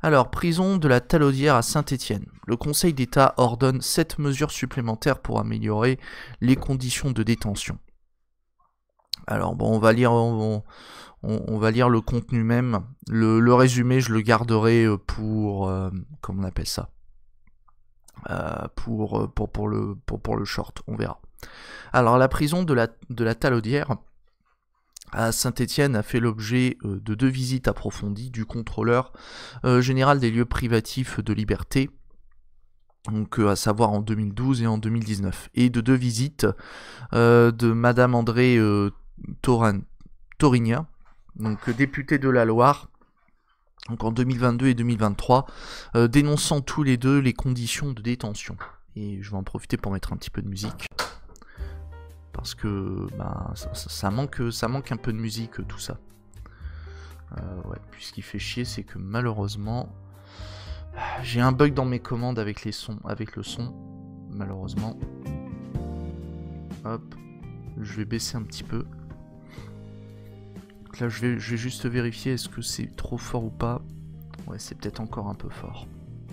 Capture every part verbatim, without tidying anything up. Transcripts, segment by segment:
Alors, prison de la Talaudière à Saint-Étienne. Le Conseil d'État ordonne sept mesures supplémentaires pour améliorer les conditions de détention. Alors bon, on va lire, on, on, on va lire le contenu même. Le, le résumé, je le garderai pour, euh, comment on appelle ça, euh, pour, pour, pour, le, pour, pour le short, on verra. Alors la prison de la, de la Talaudière à Saint-Étienne a fait l'objet euh, de deux visites approfondies du contrôleur euh, général des lieux privatifs de liberté, donc euh, à savoir en deux mille douze et en deux mille dix-neuf, et de deux visites euh, de Madame André euh, Toran, Torigna, donc euh, députée de la Loire, donc en deux mille vingt-deux et deux mille vingt-trois, euh, dénonçant tous les deux les conditions de détention. Et je vais en profiter pour mettre un petit peu de musique. Parce que bah, ça, ça, ça, manque, ça manque un peu de musique, tout ça. Euh, ouais, puis ce qui fait chier, c'est que malheureusement, j'ai un bug dans mes commandes avec les sons, avec le son, malheureusement. Hop, je vais baisser un petit peu. Donc là, je vais, je vais juste vérifier est-ce que c'est trop fort ou pas. Ouais, c'est peut-être encore un peu fort.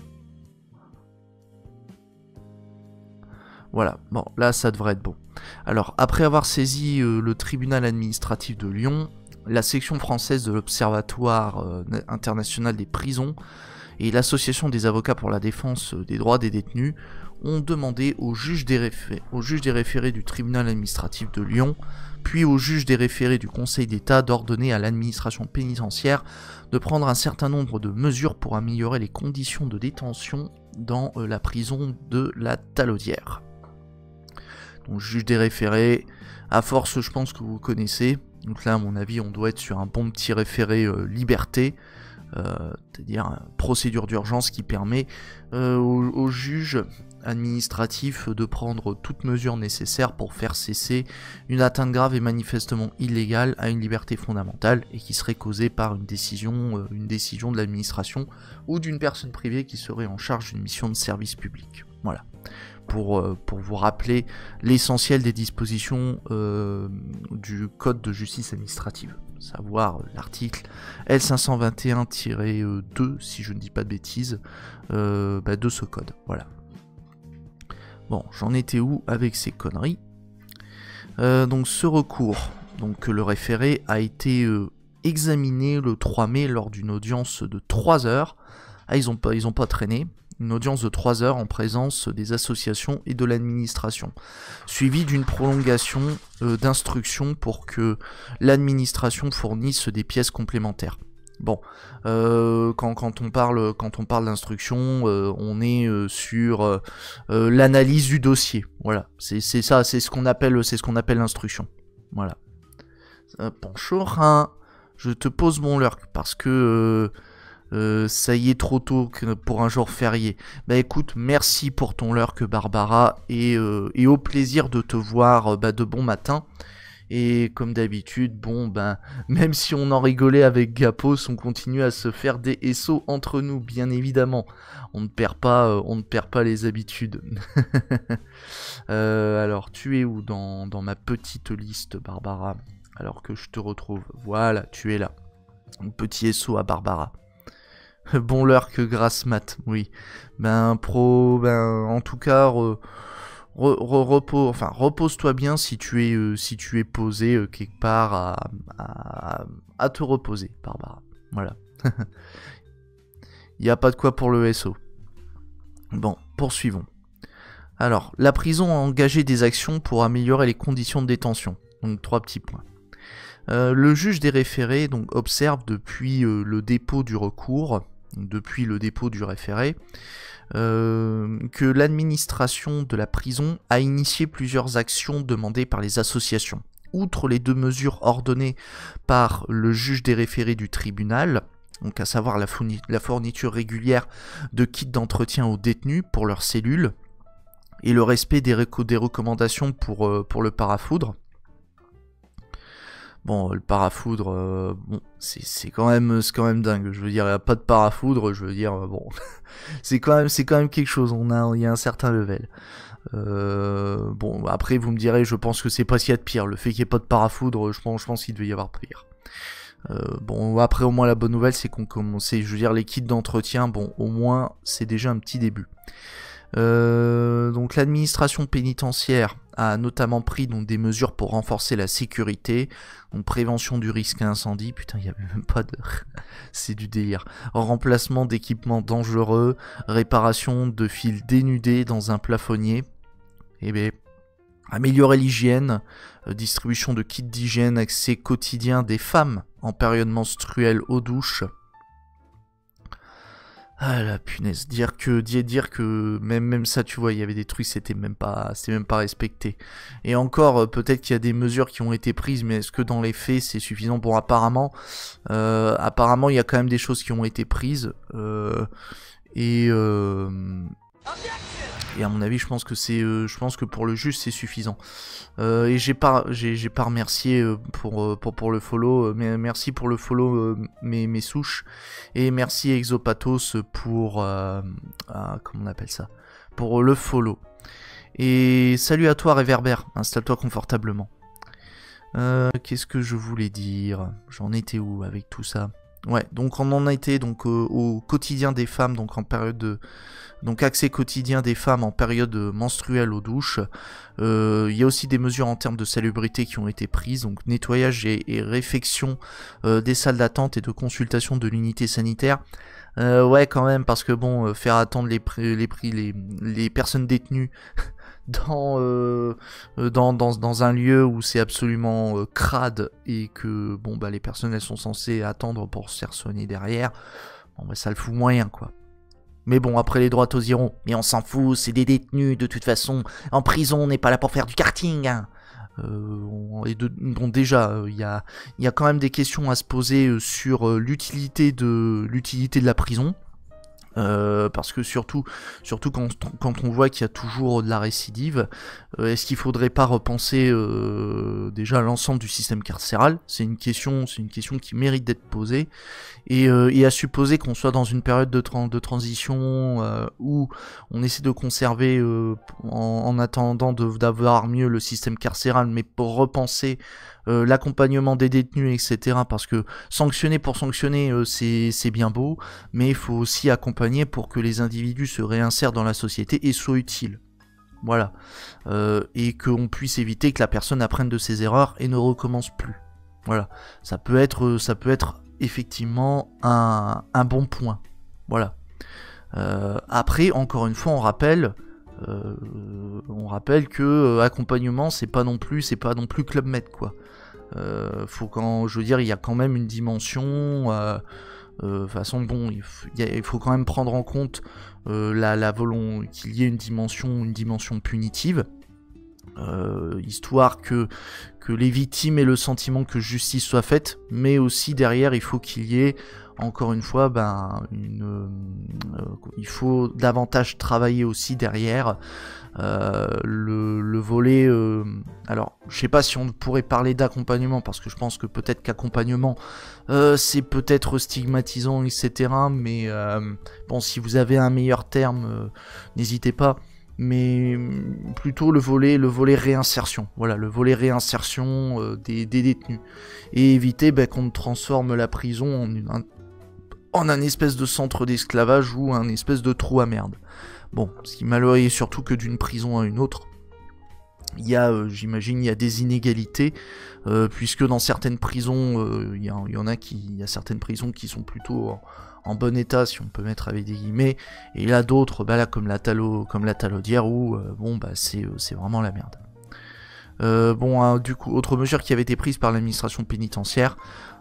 Voilà, bon, là ça devrait être bon. Alors, après avoir saisi euh, le tribunal administratif de Lyon, la section française de l'Observatoire euh, international des prisons et l'association des avocats pour la défense des droits des détenus ont demandé au juge des, réfé au juge des référés du tribunal administratif de Lyon, puis au juge des référés du Conseil d'État d'ordonner à l'administration pénitentiaire de prendre un certain nombre de mesures pour améliorer les conditions de détention dans euh, la prison de la Talaudière. Donc juge des référés, à force je pense que vous connaissez, donc là à mon avis on doit être sur un bon petit référé euh, liberté, euh, c'est-à-dire euh, procédure d'urgence qui permet euh, au, au juge administratif de prendre toute mesure nécessaire pour faire cesser une atteinte grave et manifestement illégale à une liberté fondamentale et qui serait causée par une décision, euh, une décision de l'administration ou d'une personne privée qui serait en charge d'une mission de service public. Voilà. Pour, euh, pour vous rappeler l'essentiel des dispositions euh, du Code de justice administrative, savoir l'article L cinq cent vingt et un tiret deux, si je ne dis pas de bêtises, euh, bah de ce code. Voilà. Bon, j'en étais où avec ces conneries euh, Donc ce recours, donc le référé a été euh, examiné le trois mai lors d'une audience de trois heures. Ah, ils n'ont pas, ils ont pas traîné. Une audience de trois heures en présence des associations et de l'administration, suivie d'une prolongation euh, d'instruction pour que l'administration fournisse des pièces complémentaires. Bon, euh, quand, quand on parle, quand on parle d'instruction, euh, on est euh, sur euh, euh, l'analyse du dossier. Voilà, c'est ça, c'est ce qu'on appelle, c'est ce qu'on appelle l'instruction. Voilà. Euh, Panchorin, je te pose mon lurk parce que euh, Euh, ça y est trop tôt pour un jour férié. Bah écoute, merci pour ton lurk Barbara et, euh, et au plaisir de te voir bah, de bon matin. Et comme d'habitude, bon ben, même si on en rigolait avec Gapos, on continue à se faire des S O entre nous, bien évidemment. On ne perd pas, euh, on ne perd pas les habitudes. euh, alors, tu es où dans, dans ma petite liste, Barbara? Alors que je te retrouve. Voilà, tu es là. Un petit S O à Barbara. Bon lurk grâce mat, oui. Ben pro, ben en tout cas, re, re, re, repos, enfin repose-toi bien si tu es, euh, si tu es posé euh, quelque part à, à, à te reposer, Barbara. Voilà. Il n'y a pas de quoi pour le S O. Bon, poursuivons. Alors, la prison a engagé des actions pour améliorer les conditions de détention. Donc trois petits points. Euh, le juge des référés donc, observe depuis euh, le dépôt du recours, depuis le dépôt du référé, euh, que l'administration de la prison a initié plusieurs actions demandées par les associations. Outre les deux mesures ordonnées par le juge des référés du tribunal, donc à savoir la, fourni la fourniture régulière de kits d'entretien aux détenus pour leurs cellules, et le respect des, des recommandations pour, euh, pour le parafoudre. Bon, le parafoudre, euh, bon, c'est quand même, c'est quand même dingue. Je veux dire, il n'y a pas de parafoudre. Je veux dire, euh, bon, c'est quand même, c'est quand même quelque chose. On a, il y a un certain level. Euh, bon, après, vous me direz, je pense que c'est pas s'il y a de pire. Le fait qu'il n'y ait pas de parafoudre, je pense, je pense qu'il devait y avoir pire. Euh, bon, après, au moins, la bonne nouvelle, c'est qu'on commence, je veux dire, les kits d'entretien, bon, au moins, c'est déjà un petit début. Euh, donc l'administration pénitentiaire a notamment pris donc, des mesures pour renforcer la sécurité, donc prévention du risque incendie, putain il n'y avait même pas de... c'est du délire, remplacement d'équipements dangereux, réparation de fils dénudés dans un plafonnier, et bien améliorer l'hygiène, euh, distribution de kits d'hygiène, accès quotidien des femmes en période menstruelle aux douches. Ah la punaise, dire que dire, dire que même même ça tu vois, il y avait des trucs c'était même pas c'était même pas respecté. Et encore euh, peut-être qu'il y a des mesures qui ont été prises, mais est-ce que dans les faits c'est suffisant? Bon apparemment euh, apparemment il y a quand même des choses qui ont été prises euh, et euh, et à mon avis je pense que c'est euh, je pense que pour le juge c'est suffisant. Euh, et j'ai pas j'ai j'ai pas remercié euh, pour, pour pour le follow, euh, mais merci pour le follow euh, mes mes souches, et merci Exopatos pour euh, ah, comment on appelle ça, pour le follow. Et salut à toi Réverbère, installe-toi confortablement. Euh, qu'est-ce que je voulais dire? J'en étais où avec tout ça? Ouais, donc on en a été donc euh, au quotidien des femmes, donc en période de donc accès quotidien des femmes en période menstruelle aux douches. Euh, il y a aussi des mesures en termes de salubrité qui ont été prises, donc nettoyage et, et réfection euh, des salles d'attente et de consultation de l'unité sanitaire. Euh, ouais quand même, parce que bon, euh, faire attendre les prix, les prix, les, les personnes détenues dans, euh, dans, dans, dans un lieu où c'est absolument euh, crade et que bon bah les personnes elles sont censées attendre pour se faire soigner derrière, bon bah ça le fout moyen quoi. Mais bon, après les droitos iront, mais on s'en fout, c'est des détenus de toute façon, en prison on n'est pas là pour faire du karting hein. Euh, on, et de, donc déjà, il euh, y, a, y a quand même des questions à se poser euh, sur euh, l'utilité de, l'utilité de la prison. Euh, parce que surtout, surtout quand, quand on voit qu'il y a toujours de la récidive, euh, est-ce qu'il faudrait pas repenser euh, déjà l'ensemble du système carcéral? C'est une question, c'est une question qui mérite d'être posée. Et, euh, et à supposer qu'on soit dans une période de, tra de transition euh, où on essaie de conserver, euh, en, en attendant d'avoir mieux le système carcéral, mais pour repenser euh, l'accompagnement des détenus, et cetera. Parce que sanctionner pour sanctionner, euh, c'est bien beau, mais il faut aussi accompagner pour que les individus se réinsèrent dans la société et soient utiles. Voilà. Euh, et qu'on puisse éviter que la personne apprenne de ses erreurs et ne recommence plus. Voilà. Ça peut être, ça peut être effectivement un, un bon point. Voilà. Euh, après, encore une fois, on rappelle, euh, on rappelle que euh, accompagnement, c'est pas non plus, c'est pas non plus Club Med, quoi. Euh, faut quand, je veux dire, il y a quand même une dimension. Euh, euh, façon, bon, il, y a, il faut quand même prendre en compte euh, la, la volonté qu'il y ait une dimension, une dimension punitive. Euh, histoire que, que les victimes aient le sentiment que justice soit faite, mais aussi derrière il faut qu'il y ait encore une fois ben, une, euh, il faut davantage travailler aussi derrière euh, le, le volet euh, alors je sais pas si on pourrait parler d'accompagnement parce que je pense que peut-être qu'accompagnement euh, c'est peut-être stigmatisant etc, mais euh, bon si vous avez un meilleur terme euh, n'hésitez pas, mais plutôt le volet, le volet réinsertion. Voilà, le volet réinsertion euh, des, des détenus. Et éviter bah, qu'on transforme la prison en, une, un, en un espèce de centre d'esclavage ou un espèce de trou à merde. Bon, ce qui malheureusement est surtout que d'une prison à une autre, il y a, euh, j'imagine, il y a des inégalités, euh, puisque dans certaines prisons, euh, il, y a, il y en a qui, il y a certaines prisons qui sont plutôt en, en bon état, si on peut mettre avec des guillemets, et là d'autres, bah là comme la Talo, comme la Talaudière, où euh, bon bah c'est c'est vraiment la merde. Euh, bon, hein, du coup, autre mesure qui avait été prise par l'administration pénitentiaire,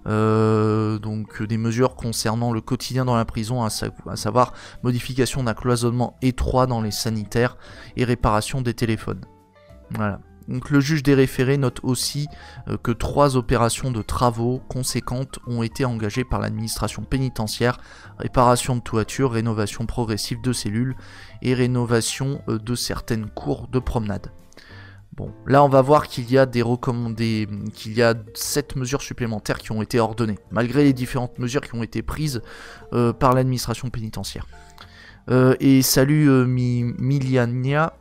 euh, donc des mesures concernant le quotidien dans la prison, à, sa à savoir modification d'un cloisonnement étroit dans les sanitaires et réparation des téléphones. Voilà. Donc le juge des référés note aussi euh, que trois opérations de travaux conséquentes ont été engagées par l'administration pénitentiaire: réparation de toiture, rénovation progressive de cellules et rénovation euh, de certaines cours de promenade. Bon, là on va voir qu'il y a des recommandés, qu'il y a sept mesures supplémentaires qui ont été ordonnées, malgré les différentes mesures qui ont été prises euh, par l'administration pénitentiaire. Euh, et salut euh, Mi Miliania.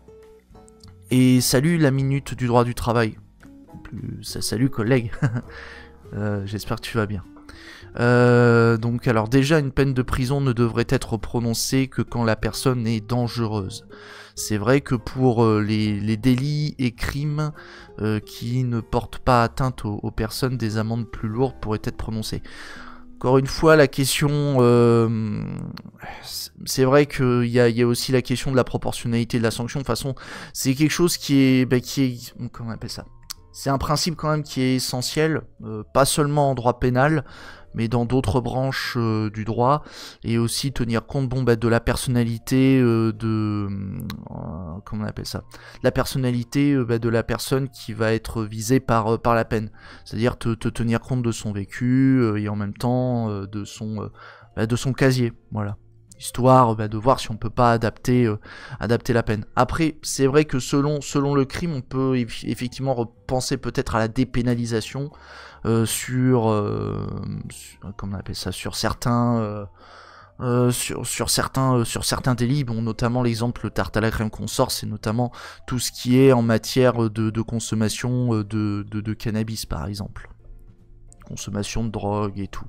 Et salut la minute du droit du travail. Plus, ça, salut collègue. euh, J'espère que tu vas bien. Euh, donc alors déjà une peine de prison ne devrait être prononcée que quand la personne est dangereuse. C'est vrai que pour euh, les, les délits et crimes euh, qui ne portent pas atteinte aux, aux personnes, des amendes plus lourdes pourraient être prononcées. Encore une fois, la question, euh, c'est vrai qu'il y a, y a aussi la question de la proportionnalité de la sanction. De toute façon, c'est quelque chose qui est, bah, qui est, comment on appelle ça ? C'est un principe quand même qui est essentiel, euh, pas seulement en droit pénal, mais dans d'autres branches euh, du droit, et aussi tenir compte bon, bah, de la personnalité euh, de... Euh, comment on appelle ça ? La personnalité euh, bah, de la personne qui va être visée par, euh, par la peine. C'est-à-dire te, te tenir compte de son vécu, euh, et en même temps euh, de, son, euh, bah, de son casier, voilà. Histoire bah, de voir si on peut pas adapter, euh, adapter la peine. Après, c'est vrai que selon, selon le crime, on peut eff- effectivement repenser peut-être à la dépénalisation euh, sur, euh, sur, comment on appelle ça, sur certains, euh, euh, sur, sur certains, euh, sur certains délits. Bon, notamment l'exemple tarte à la crème qu'on sort, c'est notamment tout ce qui est en matière de, de consommation de, de, de cannabis, par exemple, consommation de drogue et tout.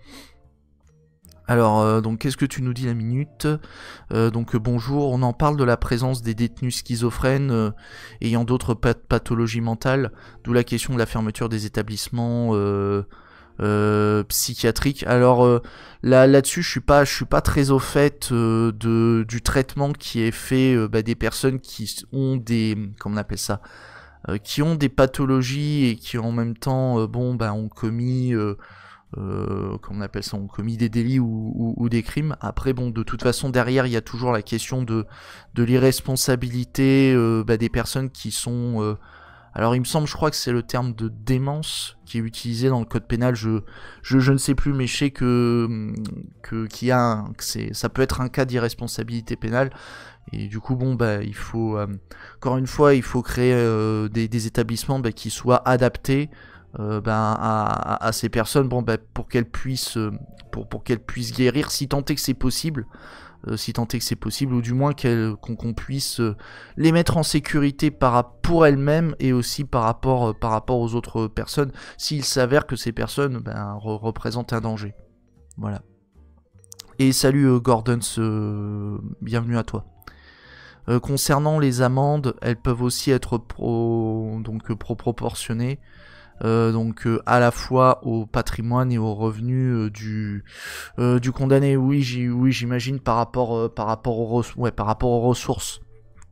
Alors, euh, donc, qu'est-ce que tu nous dis la minute ? euh, Donc, euh, bonjour, on en parle de la présence des détenus schizophrènes euh, ayant d'autres pat- pathologies mentales, d'où la question de la fermeture des établissements euh, euh, psychiatriques. Alors, euh, là, là-dessus, je suis pas, je suis pas très au fait euh, de, du traitement qui est fait euh, bah, des personnes qui ont des, comment on appelle ça, euh, qui ont des pathologies et qui en même temps, euh, bon, bah, ont commis... Euh, Euh, comment on appelle ça, ont commis des délits ou, ou, ou des crimes. Après, bon, de toute façon, derrière, il y a toujours la question de, de l'irresponsabilité euh, bah, des personnes qui sont... Euh, alors, il me semble, je crois que c'est le terme de démence qui est utilisé dans le code pénal. Je, je, je ne sais plus, mais je sais que, que, qu'il y a un, que c'est, ça peut être un cas d'irresponsabilité pénale. Et du coup, bon, bah, il faut... Euh, encore une fois, il faut créer euh, des, des établissements bah, qui soient adaptés Euh, ben, à, à, à ces personnes, bon, ben, pour qu'elles puissent, euh, pour, pour qu'elles puissent guérir, si tant est que c'est possible, euh, si tant est que c'est possible, ou du moins qu'elles, qu'on, qu'on puisse euh, les mettre en sécurité par, pour elles-mêmes et aussi par rapport, euh, par rapport aux autres personnes, s'il s'avère que ces personnes ben, re- représentent un danger. Voilà. Et salut euh, Gordon, euh, bienvenue à toi. Euh, concernant les amendes, elles peuvent aussi être pro, donc, pro proportionnées. Euh, donc euh, à la fois au patrimoine et aux revenus euh, du euh, du condamné. Oui, j'y, oui, j'imagine par rapport euh, par rapport aux ouais, par rapport aux ressources.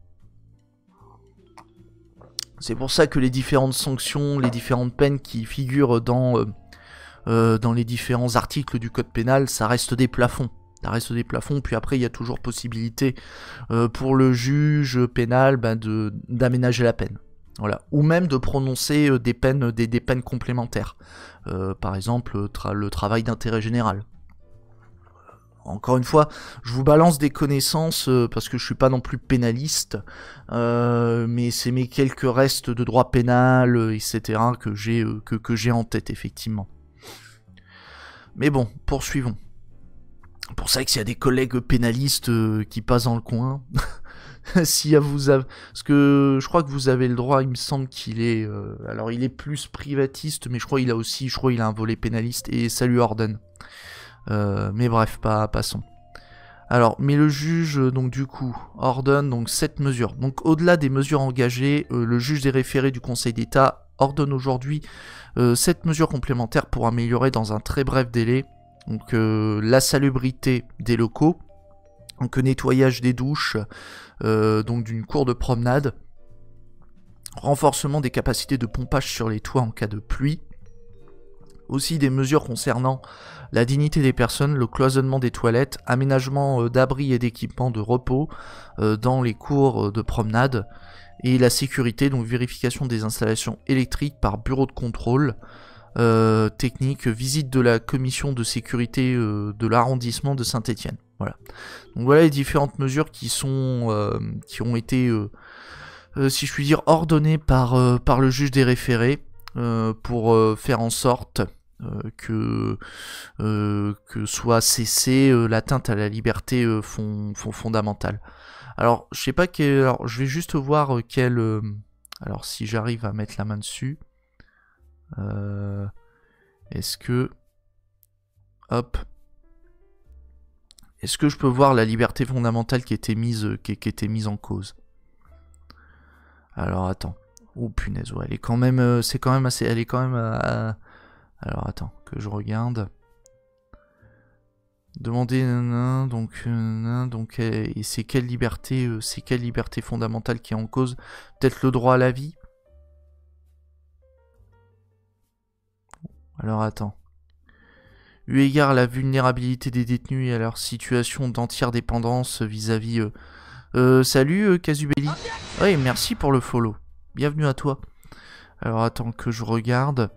C'est pour ça que les différentes sanctions, les différentes peines qui figurent dans euh, euh, dans les différents articles du code pénal, ça reste des plafonds. Ça reste des plafonds. Puis après, il y a toujours possibilité euh, pour le juge pénal bah, de d'aménager la peine. Voilà. Ou même de prononcer euh, des peines, des, des peines complémentaires. Euh, par exemple, tra- le travail d'intérêt général. Encore une fois, je vous balance des connaissances euh, parce que je suis pas non plus pénaliste, euh, mais c'est mes quelques restes de droit pénal, euh, et cetera que j'ai euh, que, que j'ai en tête effectivement. Mais bon, poursuivons. Pour ça que s'il y a des collègues pénalistes euh, qui passent dans le coin. Si vous avez... Parce que je crois que vous avez le droit, il me semble qu'il est... Euh... Alors il est plus privatiste, mais je crois qu'il a aussi, je crois qu'il a un volet pénaliste. Et salut Orden. Euh, mais bref, pas, passons. Alors, mais le juge, donc du coup, ordonne donc sept mesures. Donc au-delà des mesures engagées, euh, le juge des référés du Conseil d'État ordonne aujourd'hui euh, sept mesures complémentaires pour améliorer dans un très bref délai donc euh, la salubrité des locaux, donc nettoyage des douches, euh, donc d'une cour de promenade, renforcement des capacités de pompage sur les toits en cas de pluie, aussi des mesures concernant la dignité des personnes, le cloisonnement des toilettes, aménagement euh, d'abris et d'équipements de repos euh, dans les cours de promenade, et la sécurité, donc vérification des installations électriques par bureau de contrôle, Euh, technique, visite de la commission de sécurité euh, de l'arrondissement de Saint-Étienne. Voilà. Donc voilà les différentes mesures qui sont euh, qui ont été, euh, euh, si je puis dire, ordonnées par euh, par le juge des référés euh, pour euh, faire en sorte euh, que euh, que soit cessée euh, l'atteinte à la liberté euh, fond, fond, fondamentale. Alors je sais pas quel, alors je vais juste voir quel, euh, alors si j'arrive à mettre la main dessus. Euh, est-ce que Hop. Est-ce que je peux voir la liberté fondamentale qui était mise, qui, qui était mise en cause? Alors attends. Oh punaise, ouais, elle est quand même, euh, c'est quand même assez, elle est quand même. Euh, alors attends, que je regarde. Demander, nan, donc, nan, donc, euh, et c'est quelle liberté, euh, c'est quelle liberté fondamentale qui est en cause? Peut-être le droit à la vie? Alors attends. Eu égard à la vulnérabilité des détenus et à leur situation d'entière dépendance vis-à-vis... Euh, euh, salut, euh, Kazubeli. Oui, merci pour le follow. Bienvenue à toi. Alors, attends que je regarde.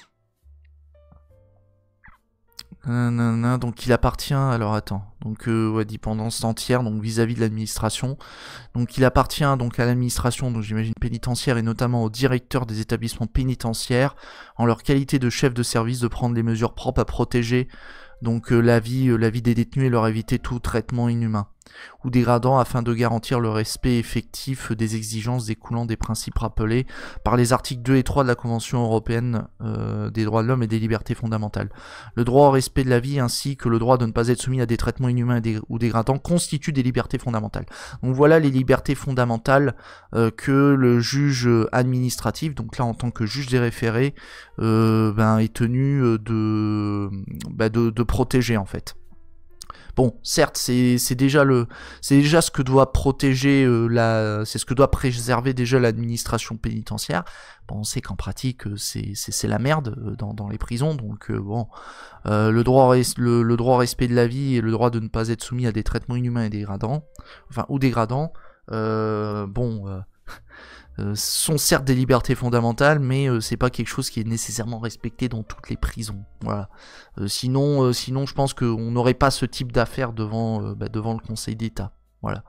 Nanana, donc il appartient... Alors, attends. Donc, euh, ouais, dépendance entière, donc vis-à-vis de l'administration. Donc, il appartient donc à l'administration, donc j'imagine pénitentiaire, et notamment au directeur des établissements pénitentiaires, en leur qualité de chef de service, de prendre les mesures propres à protéger donc euh, la vie, euh, la vie des détenus et leur éviter tout traitement inhumain ou dégradant afin de garantir le respect effectif des exigences découlant des principes rappelés par les articles deux et trois de la Convention européenne euh, des droits de l'homme et des libertés fondamentales. Le droit au respect de la vie ainsi que le droit de ne pas être soumis à des traitements inhumains et dé ou dégradants constituent des libertés fondamentales. Donc voilà les libertés fondamentales euh, que le juge administratif, donc là en tant que juge des référés, euh, ben, est tenu de, bah, de, de protéger en fait. Bon, certes, c'est déjà le, c'est déjà ce que doit protéger euh, la, c'est ce que doit préserver déjà l'administration pénitentiaire. Bon, on sait qu'en pratique, c'est c'est la merde dans, dans les prisons, donc euh, bon, euh, le droit le, le droit au respect de la vie et le droit de ne pas être soumis à des traitements inhumains et dégradants, enfin ou dégradants, euh, bon. Euh, Euh, sont certes des libertés fondamentales, mais euh, c'est pas quelque chose qui est nécessairement respecté dans toutes les prisons. Voilà. Euh, sinon, euh, sinon, je pense qu'on n'aurait pas ce type d'affaires devant, euh, bah, devant le Conseil d'État. Voilà.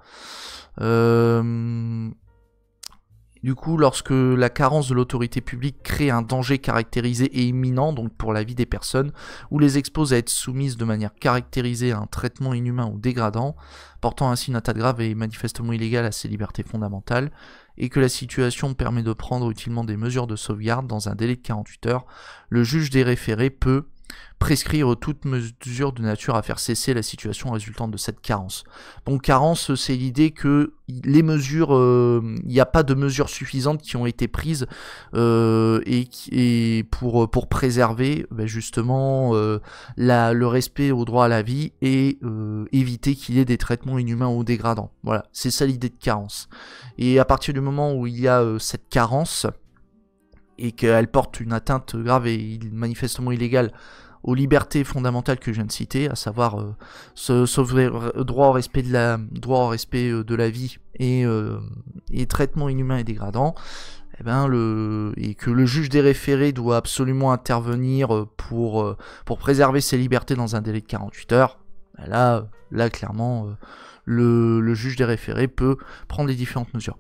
Euh... Du coup, lorsque la carence de l'autorité publique crée un danger caractérisé et imminent, donc pour la vie des personnes, ou les expose à être soumises de manière caractérisée à un traitement inhumain ou dégradant, portant ainsi une atteinte grave et manifestement illégale à ces libertés fondamentales, et que la situation permet de prendre utilement des mesures de sauvegarde dans un délai de quarante-huit heures, le juge des référés peut prescrire toute mesure de nature à faire cesser la situation résultante de cette carence. Donc carence, c'est l'idée que les mesures, il euh, n'y a pas de mesures suffisantes qui ont été prises euh, et, et pour, pour préserver ben justement euh, la, le respect au droit à la vie et euh, éviter qu'il y ait des traitements inhumains ou dégradants. Voilà, c'est ça l'idée de carence. Et à partir du moment où il y a euh, cette carence et qu'elle porte une atteinte grave et manifestement illégale aux libertés fondamentales que je viens de citer, à savoir euh, ce, ce droit au respect de la, droit au respect de la vie et, euh, et traitement inhumain et dégradant, eh ben le, et que le juge des référés doit absolument intervenir pour, pour préserver ses libertés dans un délai de quarante-huit heures, ben là, là clairement, euh, le, le juge des référés peut prendre les différentes mesures.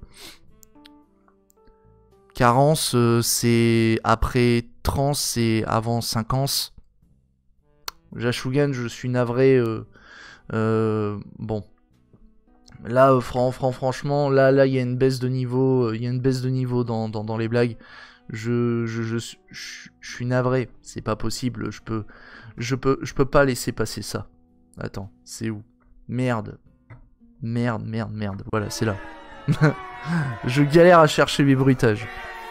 Carence, euh, c'est après trans et avant cinquante. Jashugan, je suis navré. Euh, euh, bon, là, euh, fran fran franchement, là, là, il y a une baisse de niveau. Il euh, y a une baisse de niveau dans, dans, dans les blagues. Je, je, je, je, je suis navré. C'est pas possible. Je peux, je peux, je peux pas laisser passer ça. Attends, c'est où? Merde, merde, merde, merde. Voilà, c'est là. Je galère à chercher mes bruitages.